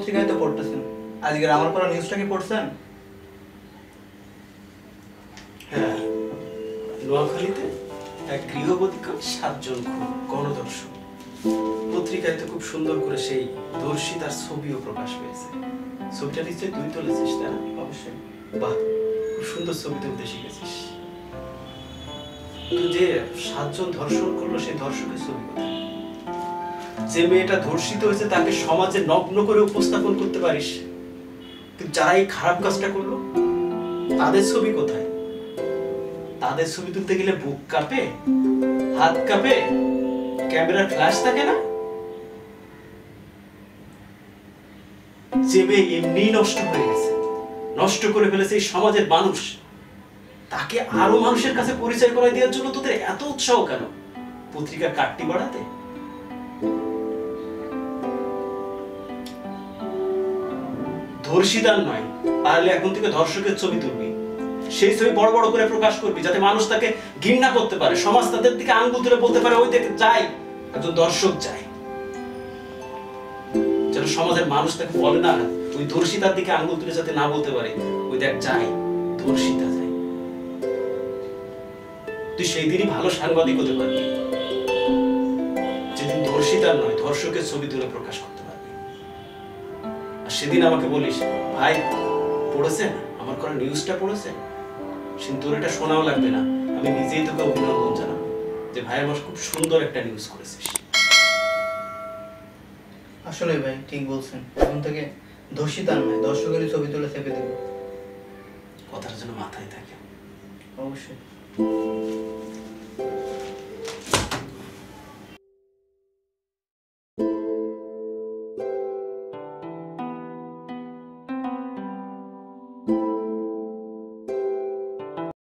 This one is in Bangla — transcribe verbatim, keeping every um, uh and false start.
পত্রিকায় তো পড়তেছেন, আজকের আমার পড়া নিউজটা কি পড়ছেন? হ্যাঁ, নোয়াখালীতে এক গৃহবধূকে সাতজন খুন, গণধর্ষণ। পত্রিকায় তো খুব সুন্দর করে সেই ধর্ষিতার ছবিও প্রকাশ পেয়েছে। ছবিটা নিশ্চয়ই তুই তুলেছিস, তাই না? অবশ্যই। বাহ, খুব সুন্দর ছবি তুলতে শিখেছিস। তুই যে সাতজন ধর্ষণ করলো সেই ধর্ষকের ছবি কোথায়? যে মেয়েটা ধর্ষিত হয়েছে তাকে সমাজে নগ্ন করে উপস্থাপন করতে পারিস, কিন্তু যারা এই খারাপ কাজটা করলো তাদের ছবি কোথায়? তাদের ছবি তুলতে গেলে বুক কাঁপে, হাত কাঁপে, ক্যামেরার ফ্ল্যাশ থাকে না? যে মেয়ে এমনি নষ্ট হয়ে গেছে, নষ্ট করে ফেলেছে এই সমাজের মানুষ, তাকে আরো মানুষের কাছে পরিচয় করাই দেওয়ার জন্য তোদের এত উৎসাহ কেন? পত্রিকার কাটতি বাড়াতে? ধর্ষিতার নয়, পারলে এখন থেকে ধর্ষকের ছবি তুলবি, সেই ছবি বড় বড় করে প্রকাশ করবি, যাতে মানুষ তাকে ঘৃণা করতে পারে, সমাজ তাদের দিকে আঙ্গুল তুলে বলতে পারে ওই দেখে যাই, একজন দর্শক যায়, যেন সমাজের মানুষ তাকে বলে না ওই ধর্ষিতার দিকে আঙ্গুল তুলে যাতে না বলতে পারে ওই দেখ যাই, ধর্ষিতা যায়। তুই সেই দিনই ভালো সাংবাদিক হতে পারবি যেদিন ধর্ষিতার নয় ধর্ষকের ছবি তুলে প্রকাশ করতে পারবি। আর সেদিন আমাকে বলিস, ভাই পড়েছেন আমার করা নিউজটা পড়েছেন? কিন্তু তোর এটা শোনাও লাগবে না, আমি নিজেই তোকে অভিনন্দন জানাবো যে ভাই আমার খুব সুন্দর একটা নিউজ করেছিস। আসলে ভাই ঠিক বলছেন, এখন থেকে ধর্ষিতার নয় দর্শকেরই ছবি তুলে চেপে দেব। কথাটা যেন মাথায় থাকে। অবশ্যই।